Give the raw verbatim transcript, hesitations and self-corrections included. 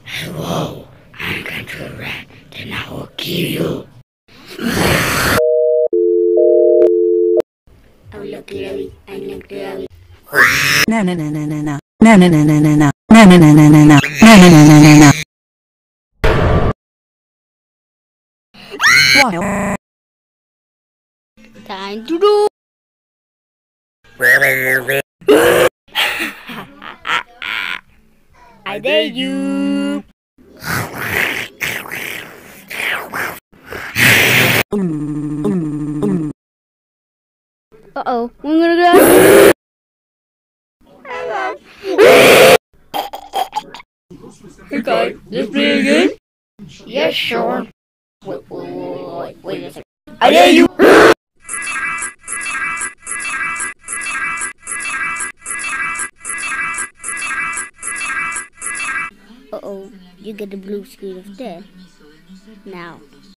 Whoa, I'm going to rat, then I will kill you. Oh, look, Larry, I look, Larry. No, no, no, no, no, no. No, no, no, no, no, no. No, no, no, no, no, no. No, no, no, no, no, no. What? Time to do. I dare you. Uh-oh, I'm gonna go. Hey guys, let's play again? Yeah, sure. Wait, wait, wait, wait, wait a second. I dare you. Uh-oh, you get the blue screen of death. Now,